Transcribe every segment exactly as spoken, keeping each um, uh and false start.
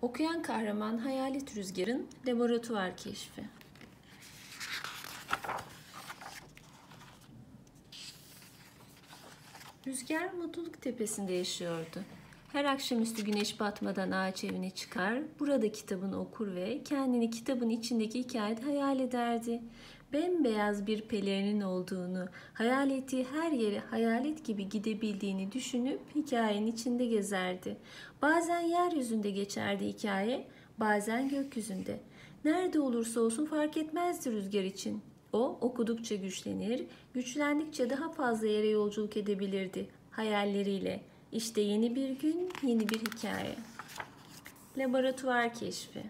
Okuyan kahraman Hayalet Rüzgar'ın laboratuvar keşfi. Rüzgar mutluluk tepesinde yaşıyordu. Her akşamüstü güneş batmadan ağaç evine çıkar, burada kitabını okur ve kendini kitabın içindeki hikayede hayal ederdi. Bembeyaz bir pelerinin olduğunu, hayal ettiği her yere hayalet gibi gidebildiğini düşünüp hikayenin içinde gezerdi. Bazen yeryüzünde geçerdi hikaye, bazen gökyüzünde. Nerede olursa olsun fark etmezdi Rüzgar için. O okudukça güçlenir, güçlendikçe daha fazla yere yolculuk edebilirdi hayalleriyle. İşte yeni bir gün, yeni bir hikaye. Laboratuvar keşfi.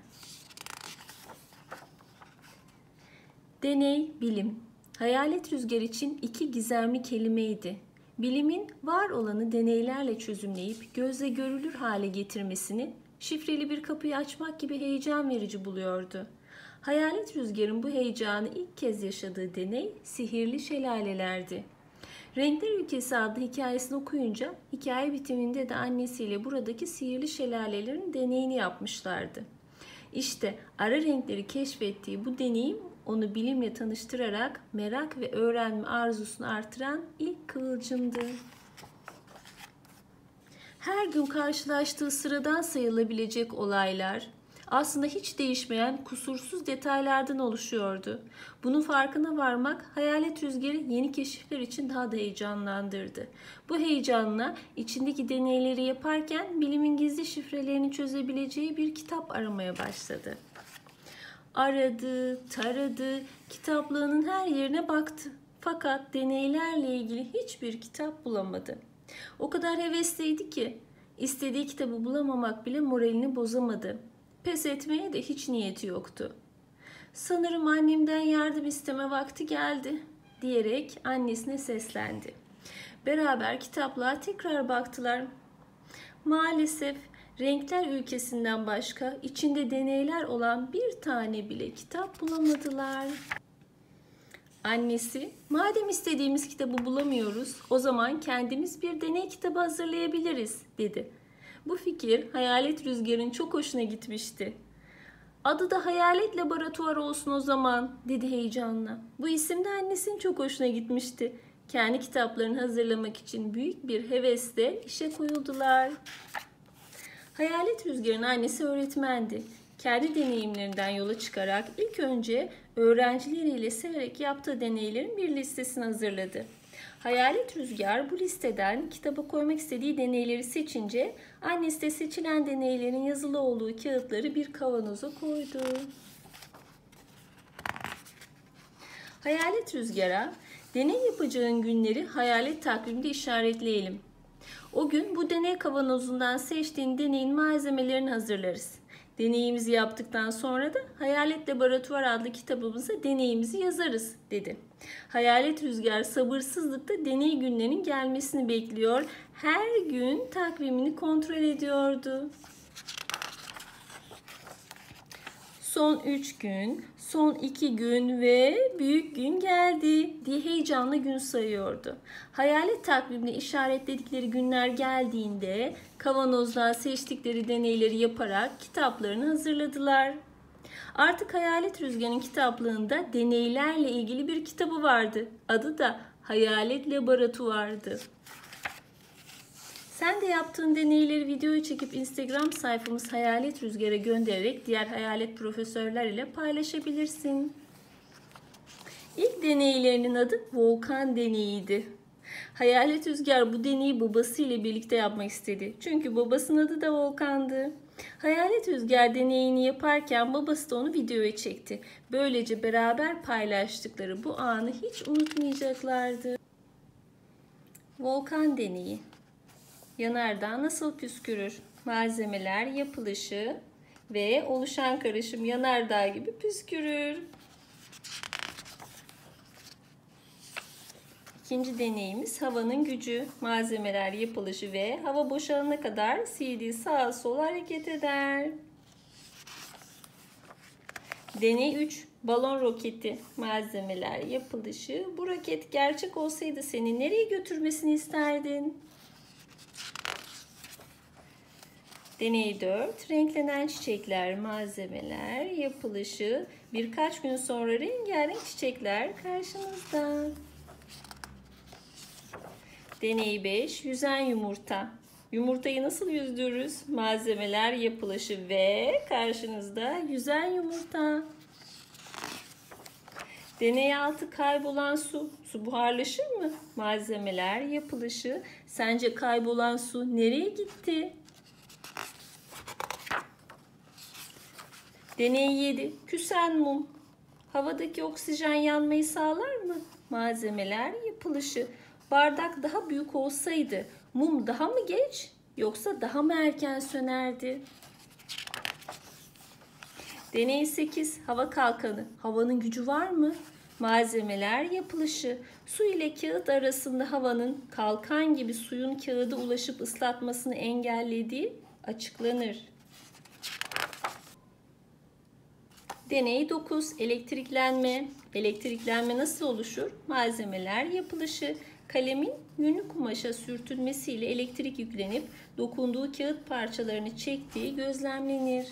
Deney, bilim. Hayalet Rüzgar için iki gizemli kelimeydi. Bilimin var olanı deneylerle çözümleyip gözle görülür hale getirmesini şifreli bir kapıyı açmak gibi heyecan verici buluyordu. Hayalet Rüzgar'ın bu heyecanı ilk kez yaşadığı deney sihirli şelalelerdi. Renkler Ülkesi adlı hikayesini okuyunca hikaye bitiminde de annesiyle buradaki sihirli şelalelerin deneyini yapmışlardı. İşte ara renkleri keşfettiği bu deneyim onu bilimle tanıştırarak merak ve öğrenme arzusunu artıran ilk kıvılcımdı. Her gün karşılaştığı sıradan sayılabilecek olaylar aslında hiç değişmeyen kusursuz detaylardan oluşuyordu. Bunun farkına varmak Hayalet Rüzgar'ı yeni keşifler için daha da heyecanlandırdı. Bu heyecanla içindeki deneyleri yaparken bilimin gizli şifrelerini çözebileceği bir kitap aramaya başladı. Aradı, taradı, kitaplığının her yerine baktı. Fakat deneylerle ilgili hiçbir kitap bulamadı. O kadar hevesliydi ki istediği kitabı bulamamak bile moralini bozamadı. Pes etmeye de hiç niyeti yoktu. "Sanırım annemden yardım isteme vakti geldi," diyerek annesine seslendi. Beraber kitaplığa tekrar baktılar. Maalesef Renkler Ülkesi'nden başka içinde deneyler olan bir tane bile kitap bulamadılar. Annesi, "Madem istediğimiz kitabı bulamıyoruz, o zaman kendimiz bir deney kitabı hazırlayabiliriz," dedi. Bu fikir Hayalet Rüzgar'ın çok hoşuna gitmişti. "Adı da Hayalet Laboratuvarı olsun o zaman," dedi heyecanla. Bu isim de annesinin çok hoşuna gitmişti. Kendi kitaplarını hazırlamak için büyük bir hevesle işe koyuldular. Hayalet Rüzgar'ın annesi öğretmendi. Kendi deneyimlerinden yola çıkarak ilk önce öğrencileriyle severek yaptığı deneylerin bir listesini hazırladı. Hayalet Rüzgar bu listeden kitaba koymak istediği deneyleri seçince annesi de seçilen deneylerin yazılı olduğu kağıtları bir kavanoza koydu. Hayalet Rüzgar'a, "Deney yapacağın günleri hayalet takvimde işaretleyelim. O gün bu deney kavanozundan seçtiğin deneyin malzemelerini hazırlarız. Deneyimizi yaptıktan sonra da Hayalet Laboratuvar adlı kitabımıza deneyimizi yazarız," dedi. Hayalet Rüzgar sabırsızlıkla deney günlerinin gelmesini bekliyor, her gün takvimini kontrol ediyordu. Son üç gün, son iki gün ve büyük gün geldi diye heyecanla gün sayıyordu. Hayalet takvimde işaretledikleri günler geldiğinde kavanozdan seçtikleri deneyleri yaparak kitaplarını hazırladılar. Artık Hayalet Rüzgar'ın kitaplığında deneylerle ilgili bir kitabı vardı. Adı da Hayalet Laboratuvar'dı. Sen de yaptığın deneyleri videoya çekip Instagram sayfamız Hayalet Rüzgar'a göndererek diğer hayalet profesörler ile paylaşabilirsin. İlk deneylerinin adı Volkan Deneyi'ydi. Hayalet Rüzgar bu deneyi babasıyla birlikte yapmak istedi. Çünkü babasının adı da Volkan'dı. Hayalet Rüzgar deneyini yaparken babası da onu videoya çekti. Böylece beraber paylaştıkları bu anı hiç unutmayacaklardı. Volkan Deneyi. Yanardağ nasıl püskürür? Malzemeler, yapılışı ve oluşan karışım yanardağ gibi püskürür. İkinci deneyimiz havanın gücü. Malzemeler, yapılışı ve hava boşalana kadar C D sağa sola hareket eder. Deney üç. Balon roketi. Malzemeler, yapılışı. Bu roket gerçek olsaydı seni nereye götürmesini isterdin? Deney dört. Renklenen çiçekler, malzemeler, yapılışı. Birkaç gün sonra rengarenk çiçekler karşınızda. Deney beş. Yüzen yumurta. Yumurtayı nasıl yüzdürürüz? Malzemeler, yapılışı ve karşınızda yüzen yumurta. Deney altı. Kaybolan su. Su buharlaşır mı? Malzemeler, yapılışı. Sence kaybolan su nereye gitti? Deney yedi. Küsen mum. Havadaki oksijen yanmayı sağlar mı? Malzemeler, yapılışı. Bardak daha büyük olsaydı mum daha mı geç yoksa daha mı erken sönerdi? Deney sekiz. Hava kalkanı. Havanın gücü var mı? Malzemeler, yapılışı. Su ile kağıt arasında havanın kalkan gibi suyun kağıda ulaşıp ıslatmasını engellediği açıklanır. Deney dokuz. Elektriklenme. Elektriklenme nasıl oluşur? Malzemeler, yapılışı. Kalemin yünlü kumaşa sürtünmesiyle elektrik yüklenip dokunduğu kağıt parçalarını çektiği gözlemlenir.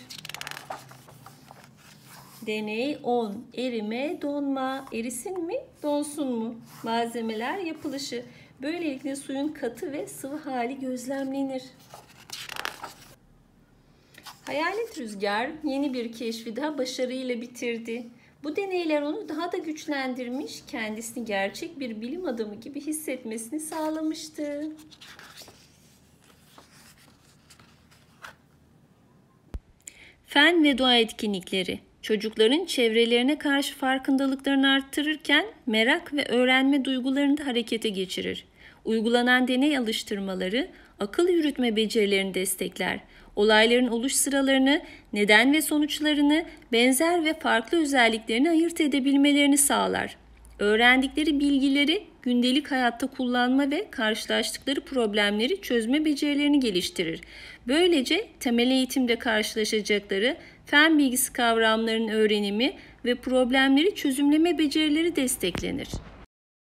Deney on. Erime, donma. Erisin mi, donsun mu? Malzemeler, yapılışı. Böylelikle suyun katı ve sıvı hali gözlemlenir. Hayalet Rüzgar yeni bir keşfi daha başarıyla bitirdi. Bu deneyler onu daha da güçlendirmiş, kendisini gerçek bir bilim adamı gibi hissetmesini sağlamıştı. Fen ve doğa etkinlikleri. Çocukların çevrelerine karşı farkındalıklarını arttırırken merak ve öğrenme duygularını da harekete geçirir. Uygulanan deney alıştırmaları akıl yürütme becerilerini destekler. Olayların oluş sıralarını, neden ve sonuçlarını, benzer ve farklı özelliklerini ayırt edebilmelerini sağlar. Öğrendikleri bilgileri gündelik hayatta kullanma ve karşılaştıkları problemleri çözme becerilerini geliştirir. Böylece temel eğitimde karşılaşacakları fen bilgisi kavramlarının öğrenimi ve problemleri çözümleme becerileri desteklenir.